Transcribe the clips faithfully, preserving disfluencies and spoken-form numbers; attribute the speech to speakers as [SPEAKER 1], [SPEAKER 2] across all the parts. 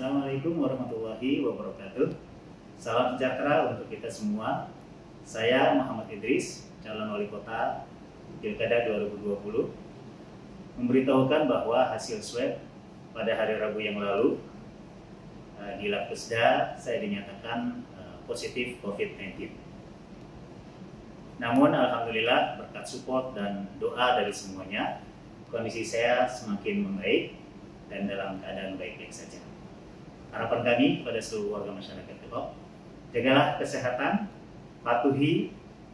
[SPEAKER 1] Assalamualaikum warahmatullahi wabarakatuh. Salam sejahtera untuk kita semua. Saya Muhammad Idris, calon wali kota Pilkada dua ribu dua puluh, memberitahukan bahwa hasil swab pada hari Rabu yang lalu di Labkesda saya dinyatakan positif covid sembilan belas. Namun alhamdulillah berkat support dan doa dari semuanya, kondisi saya semakin membaik dan dalam keadaan baik-baik saja. Harapan kami kepada seluruh warga masyarakat Depok, jagalah kesehatan, patuhi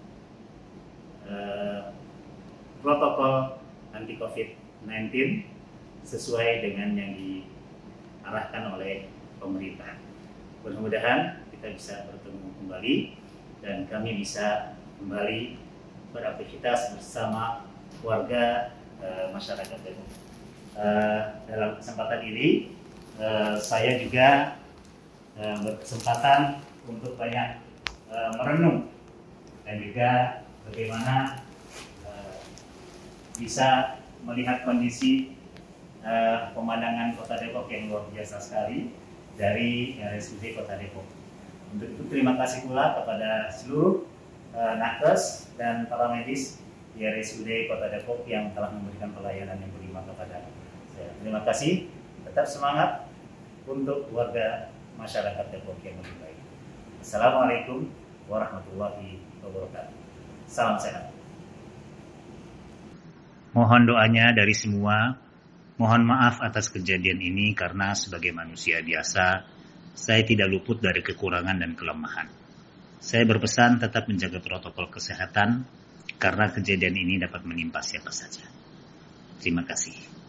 [SPEAKER 1] eh, protokol anti covid sembilan belas sesuai dengan yang diarahkan oleh pemerintah. Mudah-mudahan kita bisa bertemu kembali dan kami bisa kembali beraktivitas bersama warga eh, masyarakat Depok. Eh, dalam kesempatan ini eh, saya juga eh, berkesempatan untuk banyak eh, merenung dan juga bagaimana eh, bisa melihat kondisi eh, pemandangan Kota Depok yang luar biasa sekali dari R S U D Kota Depok. Untuk itu terima kasih pula kepada seluruh eh, nakes dan para medis di R S U D Kota Depok yang telah memberikan pelayanan yang prima kepada saya. Terima kasih, tetap semangat untuk warga masyarakat Depok yang lebih baik. Assalamualaikum warahmatullahi wabarakatuh. Salam sehat.
[SPEAKER 2] Mohon doanya dari semua. Mohon maaf atas kejadian ini karena sebagai manusia biasa, saya tidak luput dari kekurangan dan kelemahan. Saya berpesan tetap menjaga protokol kesehatan karena kejadian ini dapat menimpa siapa saja. Terima kasih.